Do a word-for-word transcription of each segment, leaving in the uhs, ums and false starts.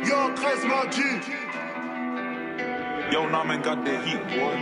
Yo, treize m'a dit. Yo, Nomvne got that heat, boy.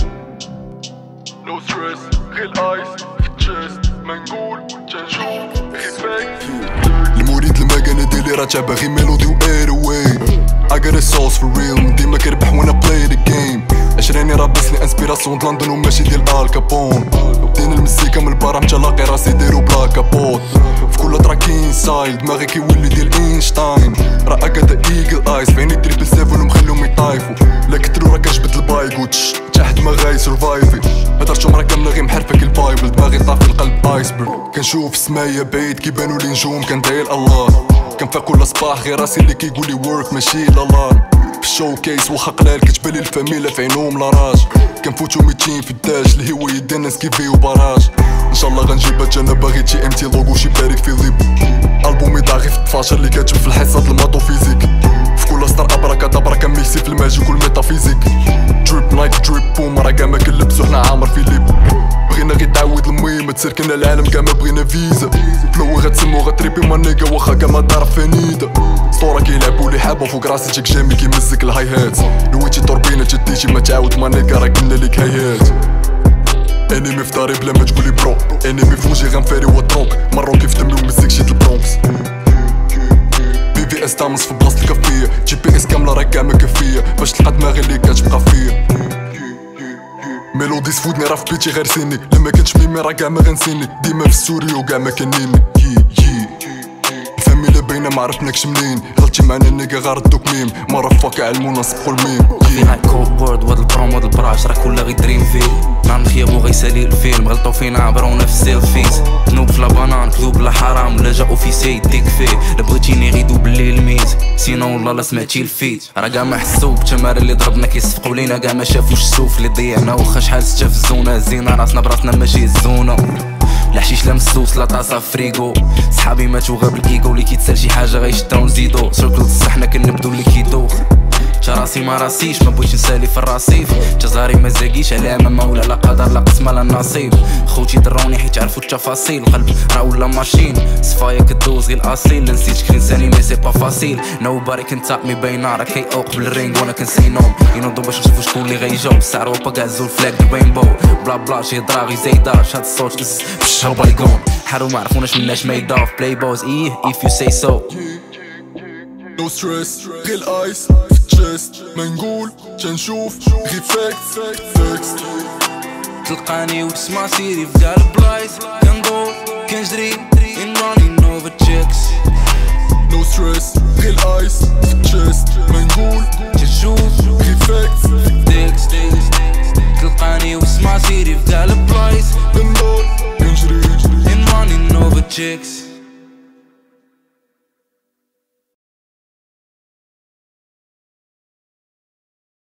No stress, real eyes في الجست ما نقول تنشوف ريسبكت. المريد المكانة ديالي راه باغي ميلودي و اير واي. I got a sauce for real من ديما كربح وانا play the game. عشراني راه بسني انسبيراسيون د لندن وماشي ديال آل كابون. دين المزيكا من البرا متلاقي راسي ديرو بلا كابوت. في كل تراكين ستايل دماغي كيولي ديال اينشتاين. راه اكادا ايجل ايس فيني تريبل سيفن ومخليهم يطايفو. لا كترو راه كتجبد البايك وتش تحت ما غاي سرفايفي. هضرتهم راه كامله غير محرفه كالبايبل دماغي طافي القلب ايسبرغ. كنشوف السمايا بعيد كيبانو لي نجوم كندعي الله. كنفيق كل صباح غير راسي اللي كيقولي ورك ماشي لالارم. في الشو كيس واخا قلال كتبالي الفاميلا في عينهم لاراج. كنفوتو ميتين في الداج الهواية ديال الناس كيفيو باراج. ان شاء الله غنجيبها انا باغي تي ام تي لوغو شي باريك في ليب. البومي ضاغي في الطفاشر اللي كاتب في الحصه د الماطو فيزيك. في كل ستار ابراكا دابرا كنميكسي في الماجيك والميتافيزيك. دريب نايك دريب بوم راه كاع ما كنلبسو حنا عامر في ليب. بغينا غير تعاود المهم تسركنا العالم كاع ما بغينا فيزا. فلو غتسمو غتريبي ما نيكا واخا كاع ما ضارب فنيدا. سطورة كيلعبو لي حابة فوق راسي تشيك جامي كيمزك الهاي هات. نويتي طوربينة تديتي ما تعاود ما نيكا راه قلنا ليك هاي هات. انمي في داري بلا ما تقولي برو. انمي في وجهي غنفاري واتروك. مروكي في دمي ومزيك شي د البرونكس. بي في اس تامس في بلاصة الكافية. جي بي اس كاملة راه كاع ما كافية باش تلقى دماغي اللي كتبقى فيا. ميلودي سفودني راه في بيتي غير سيني. لما كنتش ميمي راه كاع ما غنسيني. ديما في السوريو كاع ما كنيمي. الفاميلا باينه ما عرفناكش منين. غلطتي معنا نيكا غردوك ميم. مرة فاكا علمونا نسبقو الميم. فينا كود بورد وهاد البرومو د البراش راه كلها غير دريم فيل. نهار نخيبو غيسالي الفيلم غلطو فينا عبرونا في السيلفيز. ذنوب في لابانان كذوب لا حرام لا جا اوفيسي يديك فيه. لا بغيتيني غير دوب الليل الميز سينو والله لا سمعتي الفيت. راه كاع ما حسو بتمار اللي ضربنا كيصفقو لينا كاع ما شافوش السوف اللي ضيعنا. واخا شحال ستا في الزونه زينا راسنا براسنا ماشي الزونه. لا حشيش لا مسوس لا طاسه فريغو. صحابي ماتو غاب الايغو اللي كيتسال شي حاجه غيشداو نزيدو. سيركل الصح حنا كنبدو اللي كيدوخ. تا راسي ما راسيش ما بغيتش نسالي في الرصيف. جزاري ما زاكيش على ما ولا لا قدر لا قسمه لا نصيب. خوتي دروني حيت عرفوا التفاصيل. القلب راه ولا ماشين صفايا كدوز غير الاصيل. لا نسيت كري نساني مي سي با فاسيل. نوباري كنت مي باينه راه كي او قبل الرينغ وانا كنسينوم. ينوضو باش نشوفو شكون اللي غيجاوب. السعر وبا كاع زول فلاك رينبو. بلا بلا شي دراغي زايداش هاد الصوت في الشهر بايكون. حارو ما عرفوناش مناش ميدا في بلاي بوز ايه if you say so. No stress غير الايس في الجست ما نقول تنشوف غير فاكت فاكت. تلقاني وتسمع سيري في كاع البلايص. كندور كنجري in running over chicks. No stress غير الايس في الجست ما نقول تنشوف غير فاكت ديكس. تلقاني وتسمع سيري في كاع البلايص. كندور كنجري in running over chicks.